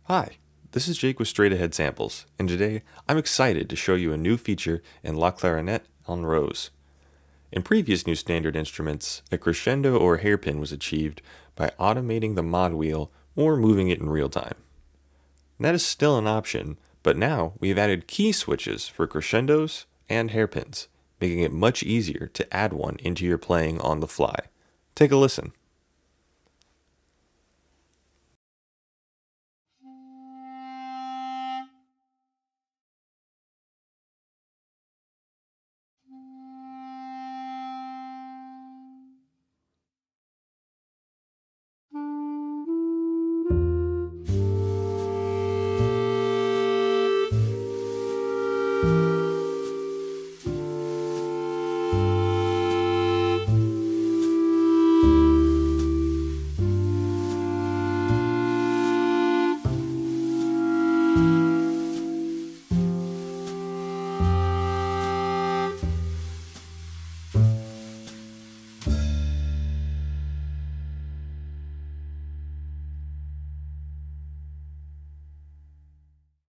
Hi, this is Jake with Straight Ahead Samples, and today I'm excited to show you a new feature in La Clarinette on Rose. In previous new standard instruments, a crescendo or hairpin was achieved by automating the mod wheel or moving it in real time. And that is still an option, but now we've added key switches for crescendos and hairpins, making it much easier to add one into your playing on the fly. Take a listen.